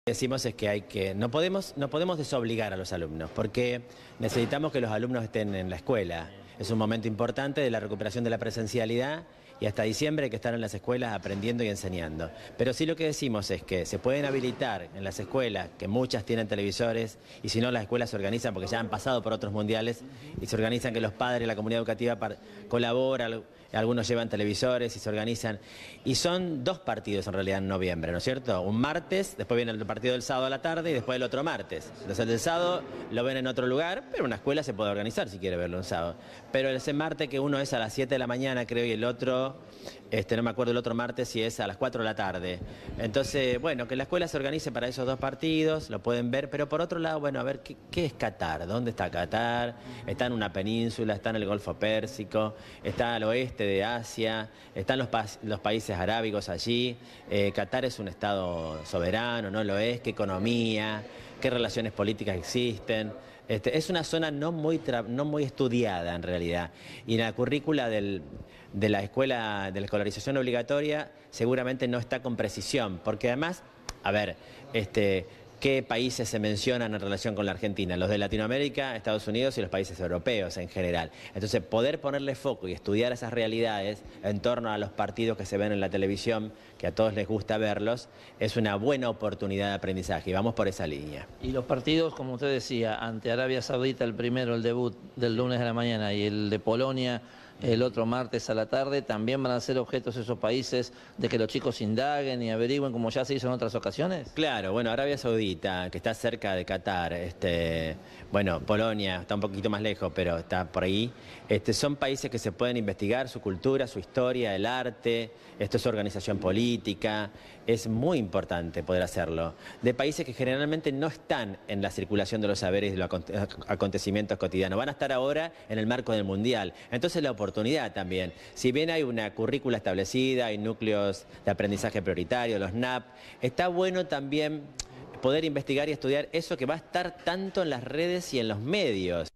Decimos es que no podemos desobligar a los alumnos, porque necesitamos que los alumnos estén en la escuela. Es un momento importante de la recuperación de la presencialidad y hasta diciembre hay que estar en las escuelas aprendiendo y enseñando. Pero sí lo que decimos es que se pueden habilitar en las escuelas, que muchas tienen televisores, y si no las escuelas se organizan porque ya han pasado por otros mundiales y se organizan que los padres, la comunidad educativa colaboran. Algunos llevan televisores y se organizan. Y son 2 partidos en realidad en noviembre, ¿no es cierto? Un martes, después viene el partido del sábado a la tarde y después el otro martes. Entonces el del sábado lo ven en otro lugar, pero una escuela se puede organizar si quiere verlo un sábado. Pero ese martes que uno es a las 7 de la mañana, creo, y el otro, no me acuerdo el otro martes si es a las 4 de la tarde. Entonces, bueno, que la escuela se organice para esos 2 partidos, lo pueden ver, pero por otro lado, bueno, a ver, ¿qué es Qatar? ¿Dónde está Qatar? Está en una península, está en el Golfo Pérsico, está al oeste de Asia, están los países arábigos allí. Qatar es un estado soberano, ¿no lo es? ¿Qué economía? ¿Qué relaciones políticas existen? Es una zona no muy estudiada en realidad. Y en la currícula de la escuela, de la escolarización obligatoria, seguramente no está con precisión, porque además, a ver, ¿qué países se mencionan en relación con la Argentina? Los de Latinoamérica, Estados Unidos y los países europeos en general. Entonces, poder ponerle foco y estudiar esas realidades en torno a los partidos que se ven en la televisión, que a todos les gusta verlos, es una buena oportunidad de aprendizaje y vamos por esa línea. Y los partidos, como usted decía, ante Arabia Saudita, el primero, el debut del lunes de la mañana, y el de Polonia el otro martes a la tarde, también van a ser objetos esos países de que los chicos indaguen y averigüen como ya se hizo en otras ocasiones. Claro, bueno, Arabia Saudita, que está cerca de Qatar, bueno, Polonia está un poquito más lejos, pero está por ahí. Son países que se pueden investigar su cultura, su historia, el arte, esto es organización política, es muy importante poder hacerlo. De países que generalmente no están en la circulación de los saberes y de los acontecimientos cotidianos, van a estar ahora en el marco del Mundial. Entonces la oportunidad también, si bien hay una currícula establecida, hay núcleos de aprendizaje prioritario, los NAP, está bueno también poder investigar y estudiar eso que va a estar tanto en las redes y en los medios.